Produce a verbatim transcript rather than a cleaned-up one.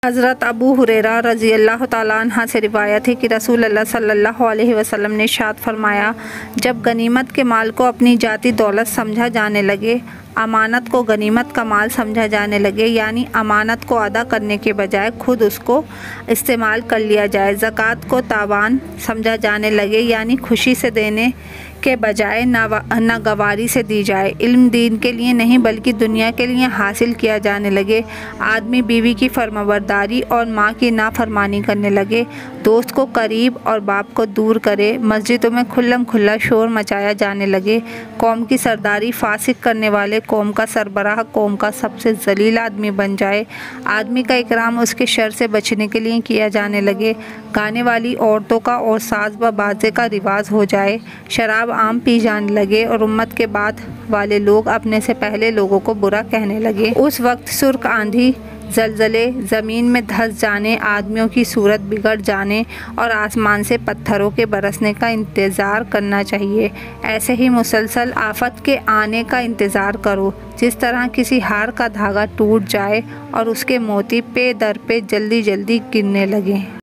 हज़रत अबू हुरैरा रज़ियल्लाहु ताला अन्हा से रिवायत है कि रसूल अल्लाह सल्लल्लाहु अलैहि वसल्लम ने इरशाद फरमाया, जब गनीमत के माल को अपनी जाती दौलत समझा जाने लगे, अमानत को गनीमत का माल समझा जाने लगे, यानी अमानत को अदा करने के बजाय खुद उसको इस्तेमाल कर लिया जाए, ज़कात को तावान समझा जाने लगे, यानी खुशी से देने के बजाय नागवारी से दी जाए, इल्म दीन के लिए नहीं बल्कि दुनिया के लिए हासिल किया जाने लगे, आदमी बीवी की फरमाबरदारी और माँ की नाफरमानी करने लगे, दोस्त को करीब और बाप को दूर करे, मस्जिदों में खुल्लम खुल्ला शोर मचाया जाने लगे, कौम की सरदारी फासिक करने वाले कौम का सरबराह कौम का सबसे जलील आदमी बन जाए, आदमी का इकराम उसके शर से बचने के लिए किया जाने लगे, गाने वाली औरतों का और साज व बाजे का रिवाज हो जाए, शराब आम पी जाने लगे और उम्मत के बाद वाले लोग अपने से पहले लोगों को बुरा कहने लगे। उस वक्त सुर्ख आंधी, जलजले, ज़मीन में धंस जाने, आदमियों की सूरत बिगड़ जाने और आसमान से पत्थरों के बरसने का इंतज़ार करना चाहिए। ऐसे ही मुसलसल आफत के आने का इंतज़ार करो, जिस तरह किसी हार का धागा टूट जाए और उसके मोती पे दर पे जल्दी जल्दी गिरने लगें।